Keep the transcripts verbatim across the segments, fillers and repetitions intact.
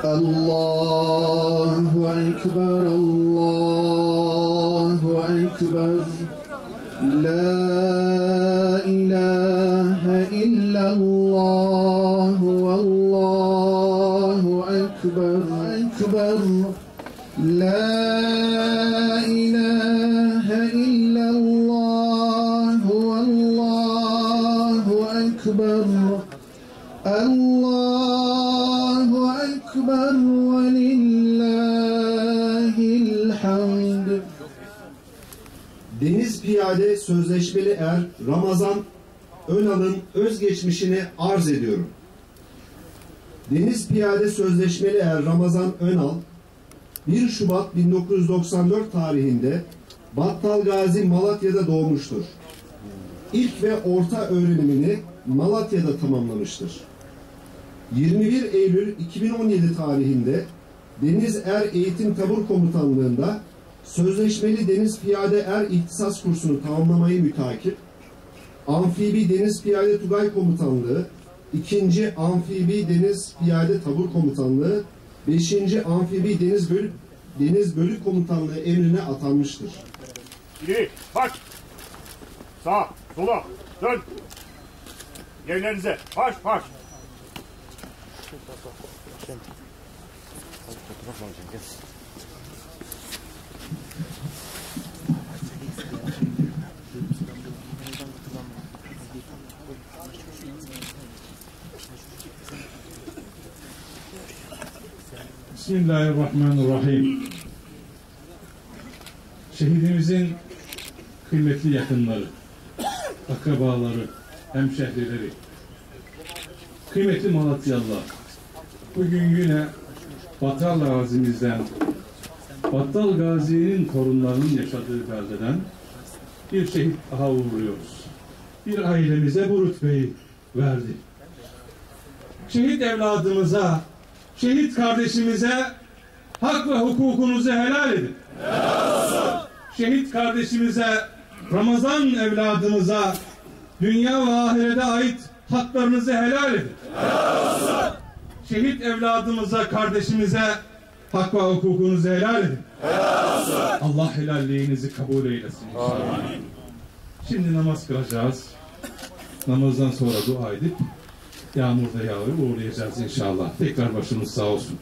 Allahu Ekber, Allahu Ekber. La ilahe illallah, Allahu Ekber, Ekber. La ilahe illallah, Allahu Ekber. Allahu Ekber ve lillahil hamd. Deniz Piyade Sözleşmeli Er Ramazan Önal'ın özgeçmişini arz ediyorum. Deniz Piyade Sözleşmeli Er Ramazan Önal bir Şubat bin dokuz yüz doksan dört tarihinde Battalgazi, Malatya'da doğmuştur. İlk ve orta öğrenimini Malatya'da tamamlamıştır. yirmi bir Eylül iki bin on yedi tarihinde Deniz Er Eğitim Tabur Komutanlığı'nda Sözleşmeli Deniz Piyade Er İhtisas kursunu tamamlamayı mütakip, Amfibi Deniz Piyade Tugay Komutanlığı, ikinci Amfibi Deniz Piyade Tabur Komutanlığı, beşinci Amfibi Deniz Bölük, Deniz Bölük Komutanlığı emrine atanmıştır. İleri, bak! Sağ, sola, dön! Yerlerinize, baş, baş! Bismillahirrahmanirrahim. Şehidimizin kıymetli yakınları, akrabaları, hemşehrileri, kıymetli Malatyalılar, bugün yine Battal Gazi'mizden, Battal Gazi'nin torunlarının yaşadığı beldeden bir şehit daha uğurluyoruz. Bir ailemize bu rütbeyi verdi. Şehit evladımıza, şehit kardeşimize hak ve hukukunuzu helal edin. Şehit kardeşimize, Ramazan evladımıza dünya ve ahirete ait haklarınızı helal edin. Şehit evladımıza, kardeşimize hak ve hukukunuzu helal edin. Allah helalliğinizi kabul eylesin. Amin. Şimdi namaz kılacağız. Namazdan sonra dua edip yağmurda yağıyor uğurlayacağız inşallah. Tekrar başınız sağ olsun.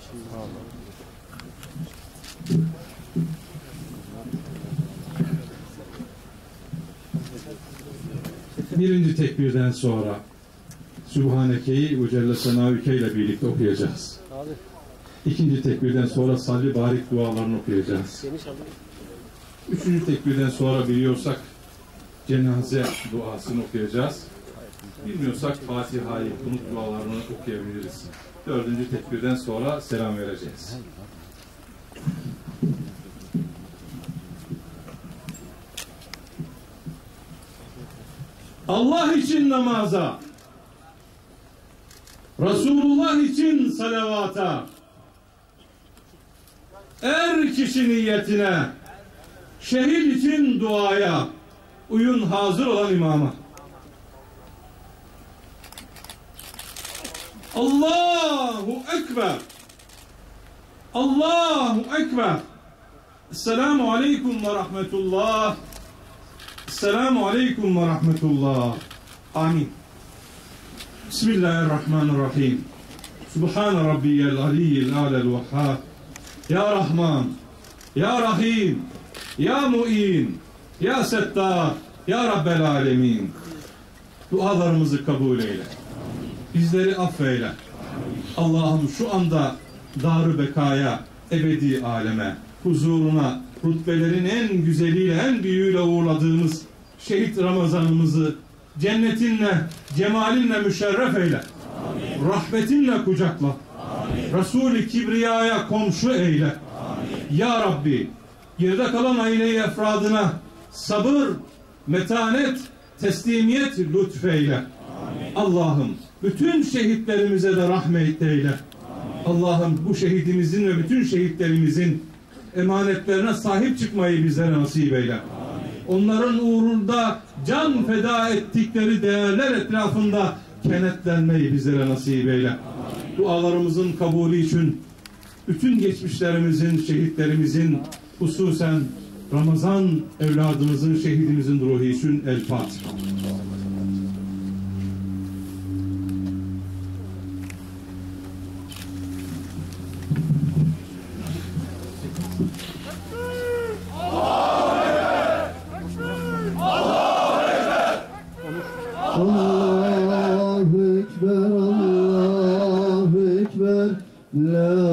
Birinci tekbirden sonra Sübhaneke'yi ve Celle Senâüke ile birlikte okuyacağız. İkinci tekbirden sonra salli barik dualarını okuyacağız. Üçüncü tekbirden sonra biliyorsak cenaze duasını okuyacağız. Bilmiyorsak Fatiha'yı, kunut dualarını okuyabiliriz. Dördüncü tekbirden sonra selam vereceğiz. Allah için namaza, Resulullah için salavata, er kişi niyetine, şehit için duaya, uyun hazır olan imama. Allahu Ekber. Allahu Ekber. Esselamu Aleyküm ve Rahmetullah. Esselamu Aleyküm ve Rahmetullah. Amin. Bismillahirrahmanirrahim. Subhan Rabbiyel Aliyyil Alel Vehhab. Ya Rahman, Ya Rahim, Ya Mu'in, Ya Settar, Ya Rabbel Alemin. Dualarımızı kabul eyle. Bizleri affeyle. Allah'ım şu anda dar-ı bekaya, ebedi aleme, huzuruna, rütbelerin en güzeliyle, en büyüğüyle uğurladığımız şehit Ramazanımızı cennetinle, cemalinle müşerref eyle. Amin. Rahmetinle kucakla. Amin. Resul-i Kibriya'ya komşu eyle. Amin. Ya Rabbi, geride kalan aile-i efradına sabır, metanet, teslimiyet lütfeyle. Allah'ım bütün şehitlerimize de rahmet eyle. Allah'ım bu şehidimizin ve bütün şehitlerimizin emanetlerine sahip çıkmayı bizlere nasip eyle. Amin. Onların uğrunda can feda ettikleri değerler etrafında kenetlenmeyi bizlere nasip eyle. Amin. Dualarımızın kabulü için bütün geçmişlerimizin, şehitlerimizin, hususen Ramazan evladımızın, şehidimizin ruhu için El Fatiha. Allahu Ekber, Allahu Ekber, La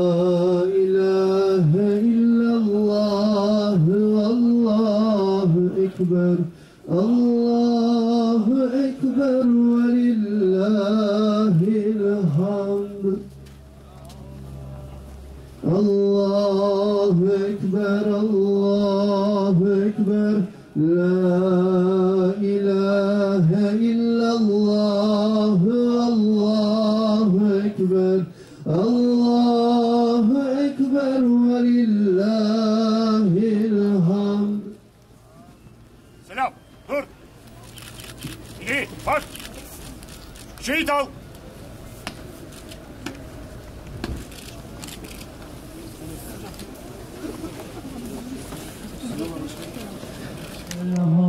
ilahe illallah, Allahu Ekber, Allahu Ekber ve lillahil hamd. Allahu Ekber, Allahu Ekber, La ilahe illallah, Allahu Ekber, Allahu Ekber ve lillahil hamd. Selam. Dur. İleri. Bak. Şehit al. Ya